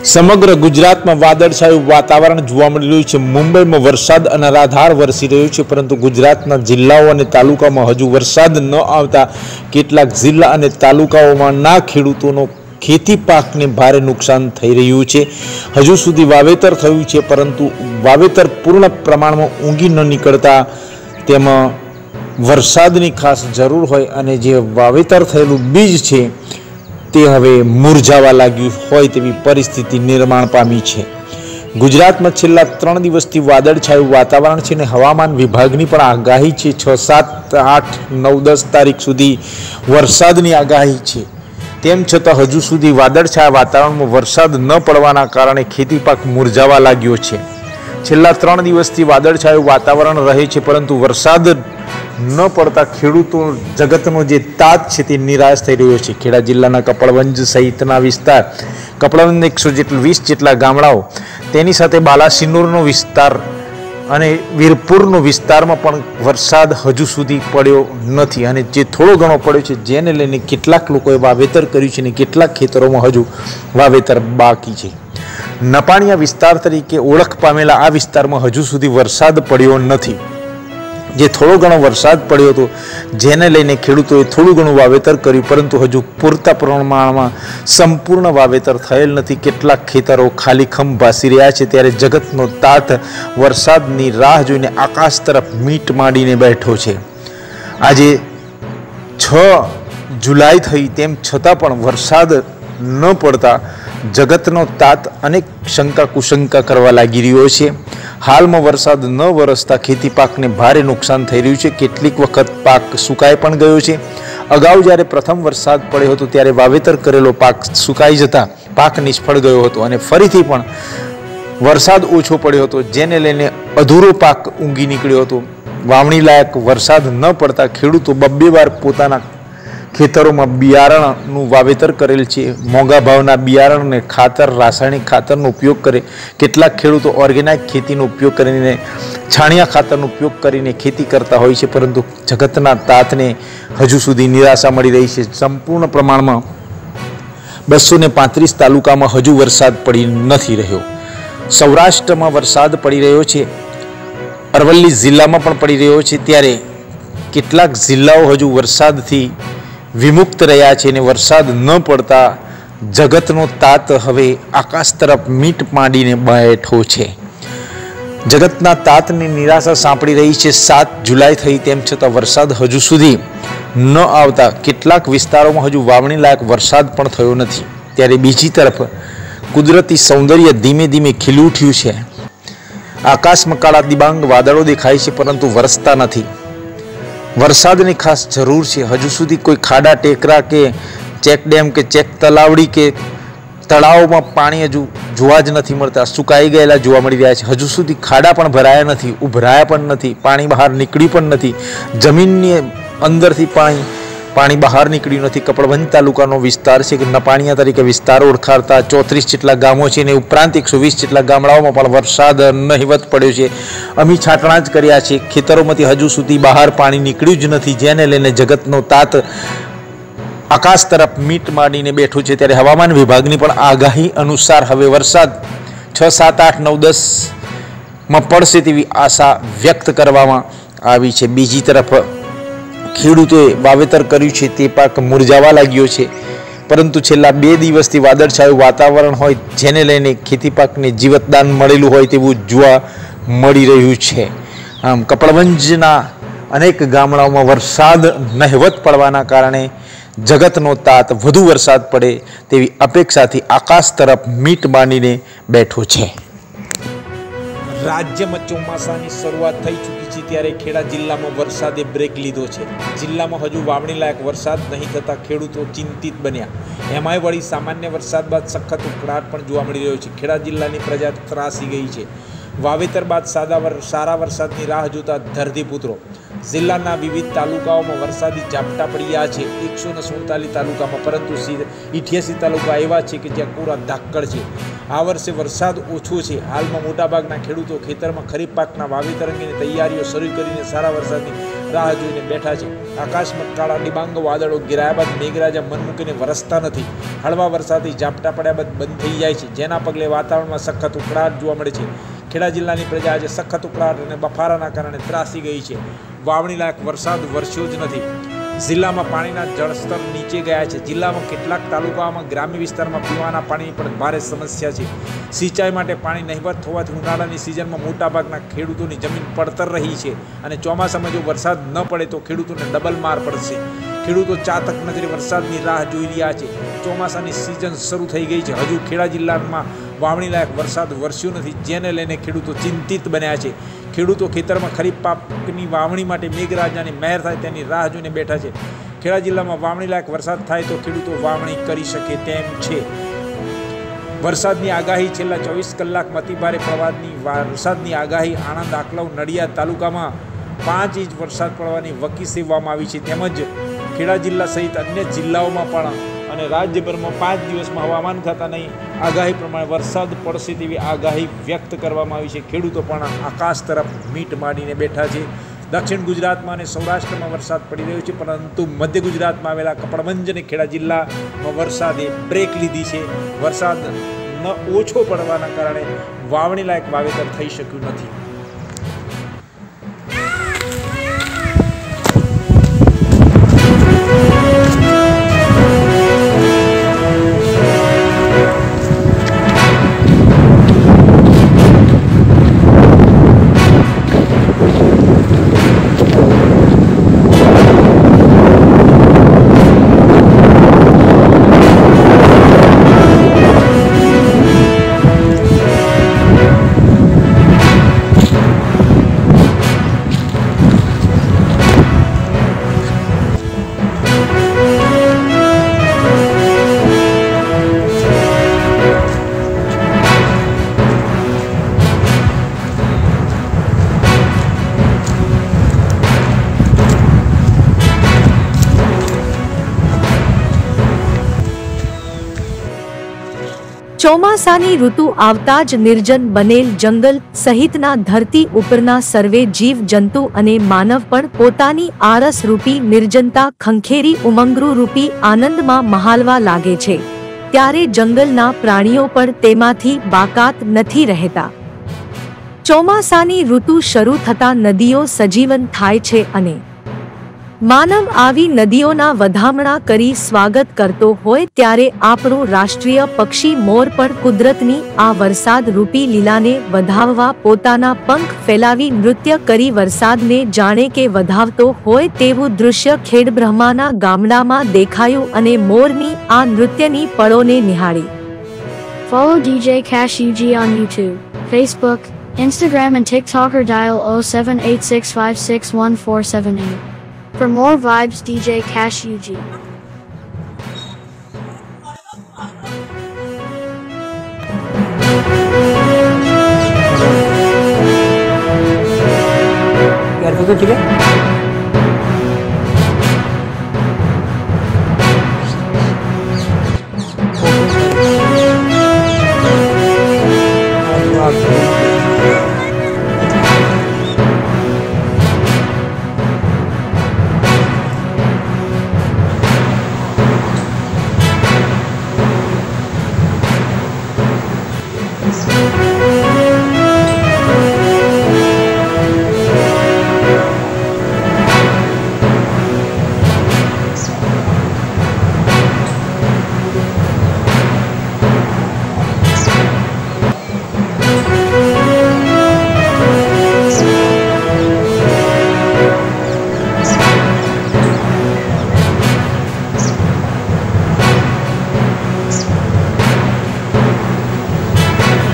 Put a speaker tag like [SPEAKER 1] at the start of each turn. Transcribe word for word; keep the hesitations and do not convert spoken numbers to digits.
[SPEAKER 1] समग्र गुजरात में वादळछाયું वातावरण જોવા મળી રહ્યું છે। મુંબઈમાં વરસાદ અનરાધાર વરસી રહ્યો છે, પરંતુ ગુજરાતના જિલ્લાઓ અને તાલુકામાં હજુ વરસાદ ન આવતા કેટલાક જિલ્લા અને તાલુકાઓમાંના ખેડૂતોનો ખેતી પાકને ભારે નુકસાન થઈ રહ્યું છે। હજુ સુધી વાવેતર થયું છે, પરંતુ વાવેતર પૂર્ણ પ્રમાણમાં ઊંઘી ન નીકળતા તેમાં વરસાદની ખાસ જરૂર હોય અને જે વાવેતર થયેલું બીજ છે તે હવે મુરઝાવા लाग्યું હોય તેવી પરિસ્થિતિ નિર્માણ પામી છે। ગુજરાતમાં છેલ્લા ત્રણ દિવસથી વાદળછાયું વાતાવરણ છે અને હવામાન વિભાગની પણ આગાહી છે। છ સાત આઠ નવ દસ તારીખ સુધી વરસાદની આગાહી છે। તેમ છતાં હજુ સુધી વાદળછાયા વાતાવરણમાં વરસાદ ન પડવાના કારણે ખેતી પાક મુરઝાવા લાગ્યો છે। છેલ્લા ત્રણ દિવસથી વાદળછાયું વાતાવરણ રહે છે, પરંતુ વરસાદ ન પડતા ખેડૂતો જગતનો જે તાત છે તે નિરાશ થઈ રહ્યો છે। ખેડા જિલ્લાના કપડવંજ સહિતના વિસ્તાર, કપડવંજ એકસો જેટલા વીસ જેટલા ગામડાઓ, તેની સાથે બાલાસિનોરનો વિસ્તાર અને વીરપુરનો વિસ્તારમાં પણ વરસાદ હજુ સુધી પડ્યો નથી અને જે થોડો ઘણો પડ્યો છે જેને લઈને કેટલાક લોકોએ વાવેતર કર્યું છે અને કેટલાક ખેતરોમાં હજુ વાવેતર બાકી છે। નપાણિયા વિસ્તાર તરીકે ઓળખ પામેલા આ વિસ્તારમાં હજુ સુધી વરસાદ પડ્યો નથી। જે થોડો ઘણો વરસાદ પડ્યો હતો જેને લઈને ખેડૂતોએ થોડું ઘણું વાવેતર કર્યું, પરંતુ હજુ પૂરતા પ્રમાણમાં સંપૂર્ણ વાવેતર થયેલ નથી। કેટલાક ખેતરો ખાલીખમ ભાસી રહ્યા છે, ત્યારે જગતનો તાત વરસાદની રાહ જોઈને આકાશ તરફ મીટ માંડીને બેઠો છે। આજે છ જુલાઈ થઈ તેમ છતાં પણ વરસાદ ન પડતા જગતનો તાત અનેક શંકા કુશંકા કરવા લાગી રહ્યો છે। હાલમાં વરસાદ ન વરસતા ખેતી પાકને ભારે નુકસાન થઈ રહ્યું છે। કેટલીક વખત પાક સુકાઈ પણ ગયો છે। અગાઉ જ્યારે પ્રથમ વરસાદ પડ્યો હતો ત્યારે વાવેતર કરેલો પાક સુકાઈ જતા પાક નિષ્ફળ ગયો હતો અને ફરીથી પણ વરસાદ ઓછો પડ્યો હતો, જેને લઈને અધૂરો પાક ઊંઘી નીકળ્યો હતો। વાવણી લાયક વરસાદ ન પડતા ખેડૂતો બબ્બે વાર પોતાના ખેતરોમાં બિયારણનું વાવેતર કરેલ છે। મોંઘા ભાવના બિયારણને ખાતર, રાસાયણિક ખાતરનો ઉપયોગ કરે। કેટલાક ખેડૂતો ઓર્ગેનિક ખેતીનો ઉપયોગ કરીને, છાણિયા ખાતરનો ઉપયોગ કરીને ખેતી કરતા હોય છે, પરંતુ જગતના તાતને હજુ સુધી નિરાશા મળી રહી છે। સંપૂર્ણ પ્રમાણમાં બસો ને પાંત્રીસ તાલુકામાં હજુ વરસાદ પડી નથી રહ્યો। સૌરાષ્ટ્રમાં વરસાદ પડી રહ્યો છે, અરવલ્લી જિલ્લામાં પણ પડી રહ્યો છે, ત્યારે કેટલાક જિલ્લાઓ હજુ વરસાદથી વિમુક્ત રહ્યા છે અને વરસાદ ન પડતા જગતનો તાત હવે આકાશ તરફ મીટ માંડીને બેઠો છે। જગતના તાતની નિરાશા સાંપડી રહી છે। સાત જુલાઈ થઈ તેમ છતાં વરસાદ હજુ સુધી ન આવતા કેટલાક વિસ્તારોમાં હજુ વાવણી લાયક વરસાદ પણ થયો નથી, ત્યારે બીજી તરફ કુદરતી સૌંદર્ય ધીમે ધીમે ખીલી ઉઠ્યું છે। આકાશમાં કાળા દિબાંગ વાદળો દેખાય છે, પરંતુ વરસતા નથી। વરસાદની ખાસ જરૂર છે। હજુ સુધી કોઈ ખાડા ટેકરા કે ચેક ડેમ કે ચેક તલાવડી કે તળાવમાં પાણી હજુ જોવા જ નથી મળતા, સુકાઈ ગયેલા જોવા મળી રહ્યા છે। હજુ સુધી ખાડા પણ ભરાયા નથી, ઉભરાયા પણ નથી, પાણી બહાર નીકળ્યું પણ નથી, જમીનની અંદરથી પાણી પાણી બહાર નીકળ્યું નથી। કપડવંજ તાલુકાનો વિસ્તાર છે કે નપાણિયા તરીકે વિસ્તાર ઓળખાતા ચોત્રીસ જેટલા ગામો છે અને ઉપરાંત એકસો વીસ જેટલા ગામડાઓમાં પણ વરસાદ નહિવત પડ્યો છે। અમી છાંટણા જ કર્યા છે, ખેતરોમાંથી હજુ સુધી બહાર પાણી નીકળ્યું જ નથી, જેને લઈને જગતનો તાત આકાશ તરફ મીટ માંડીને બેઠું છે। ત્યારે હવામાન વિભાગની પણ આગાહી અનુસાર હવે વરસાદ છ સાત આઠ નવ દસમાં પડશે તેવી આશા વ્યક્ત કરવામાં આવી છે। બીજી તરફ ખેડૂતોએ વાવેતર કર્યું છે તે પાક મુરઝાવા લાગ્યો છે, પરંતુ છેલ્લા બે દિવસથી વાદળછાયું વાતાવરણ હોય જેને લઈને ખેતી પાકને જીવતદાન મળેલું હોય તેવું જોવા મળી રહ્યું છે। આમ કપડવંજના અનેક ગામડાઓમાં વરસાદ નહિવત પડવાના કારણે જગતનો તાત વધુ વરસાદ પડે તેવી અપેક્ષાથી આકાશ તરફ મીટ માંડીને બેઠો છે। રાજ્યમાં ચોમાસાની શરૂઆત થઈ ચૂકી છે, ત્યારે ખેડા જિલ્લામાં વરસાદે બ્રેક લીધો છે। જિલ્લામાં હજુ વાવણી લાયક વરસાદ નહીં થતાં ખેડૂતો ચિંતિત બન્યા। એમાંય વળી સામાન્ય વરસાદ બાદ સખત ઉકળાટ પણ જોવા મળી રહ્યો છે। ખેડા જિલ્લાની પ્રજા ત્રાસી ગઈ છે। વાવેતર બાદ સાદા સારા વરસાદની રાહ જોતા ધરતીપુત્રો જિલ્લાના વિવિધ તાલુકાઓમાં વરસાદી ઝાપટા પડ્યા છે। એકસો ને સુડતાલીસ તાલુકામાં, પરંતુ ઇઠ્યાસી તાલુકા એવા છે કે જ્યાં પૂરા ધાકડ છે। આ વર્ષે વરસાદ ઓછો છે। હાલમાં મોટાભાગના ખેડૂતો ખેતરમાં ખરીફ પાકના વાવેતર અંગેની તૈયારીઓ શરૂ કરીને સારા વરસાદની રાહ જોઈને બેઠા છે। આકાશમાં કાળા ડિબાંગ વાદળો ઘેરાયા બાદ મેઘરાજા મન મૂકીને વરસતા નથી। હળવા વરસાદથી ઝાપટા પડ્યા બાદ બંધ થઈ જાય છે, જેના પગલે વાતાવરણમાં સખત ઉકળાટ જોવા મળે છે। ખેડા જિલ્લાની પ્રજા આજે સખત ઉકળાટ અને બફારાના કારણે ત્રાસી ગઈ છે। વાવણી લાયક વરસાદ વરસ્યો જ નથી। જિલ્લામાં પાણીના જળસ્તર નીચે ગયા છે। જિલ્લામાં કેટલાક તાલુકાઓમાં ગ્રામ્ય વિસ્તારમાં પીવાના પાણીની પણ ભારે સમસ્યા છે। સિંચાઈ માટે પાણી નહિવત હોવાથી ઉનાળાની સિઝનમાં મોટાભાગના ખેડૂતોની જમીન પડતર રહી છે અને ચોમાસામાં જો વરસાદ ન પડે તો ખેડૂતોને ડબલ માર પડશે। ખેડૂતો ચાતક નજરે વરસાદની રાહ જોઈ રહ્યા છે। ચોમાસાની સિઝન શરૂ થઈ ગઈ છે, હજુ ખેડા જિલ્લામાં વાવણી લાયક વરસાદ વરસ્યો નથી, જેને લઈને ખેડૂતો ચિંતિત બન્યા છે। ખેડૂતો ખેતરમાં ખરીફ પાકની વાવણી માટે મેઘરાજાની મહેર થાય તેની રાહ જોઈને બેઠા છે। ખેડા જિલ્લામાં વાવણી લાયક વરસાદ થાય તો ખેડૂતો વાવણી કરી શકે તેમ છે। વરસાદની આગાહી છેલ્લા ચોવીસ કલાકમાં અતિભારે પ્રવાહની વરસાદની આગાહી આણંદ, આકલાવ, નડિયાદ તાલુકામાં પાંચ ઇંચ વરસાદ પડવાની વકી સેવવામાં આવી છે। તેમજ ખેડા જિલ્લા સહિત અન્ય જિલ્લાઓમાં પણ અને રાજ્યભરમાં પાંચ દિવસમાં હવામાન ખાતાની આગાહી પ્રમાણે વરસાદ પડશે તેવી આગાહી વ્યક્ત કરવામાં આવી છે। ખેડૂતો પણ આકાશ તરફ મીટ માંડીને બેઠા છે। દક્ષિણ ગુજરાતમાં અને સૌરાષ્ટ્રમાં વરસાદ પડી રહ્યો છે, પરંતુ મધ્ય ગુજરાતમાં આવેલા કપડવંજ અને ખેડા જિલ્લામાં વરસાદે બ્રેક લીધી છે। વરસાદ ન ઓછો પડવાના કારણે વાવણી લાયક વાવેતર થઈ શક્યું નથી।
[SPEAKER 2] ચોમાસાની ઋતુ આવતા જ નિર્જન બનેલ જંગલ સહિતના ધરતી ઉપરના સર્વે જીવ જંતુ અને માનવ પણ પોતાની આરસ રૂપી નિર્જનતા ખંખેરી ઉમંગરૂ રૂપી આનંદમાં મહાલવા લાગે છે, ત્યારે જંગલના પ્રાણીઓ પણ તેમાંથી બાકાત નથી રહેતા। ચોમાસાની ઋતુ શરૂ થતા નદીઓ સજીવન થાય છે અને માનવ આવી નદીઓના વધામણા કરી સ્વાગત કરતો હોય ત્યારે આપણું રાષ્ટ્રીય પક્ષી મોર પણ કુદરતની આ વરસાદ રૂપી લીલાને વધાવવા પોતાના પંખ ફેલાવી નૃત્ય કરી વરસાદને જાણે કે વધાવતો હોય તેવું દૃશ્ય ખેડબ્રહ્માના ગામડામાં દેખાયું અને મોરની આ નૃત્યની પળોને નિહાળી।
[SPEAKER 3] Follow D J Cash U G on YouTube, Facebook, Instagram and TikTok or dial zero seven eight six five six one four seven eight. For more vibes, D J Cash U G.
[SPEAKER 4] यार तो ठीक है। Okay.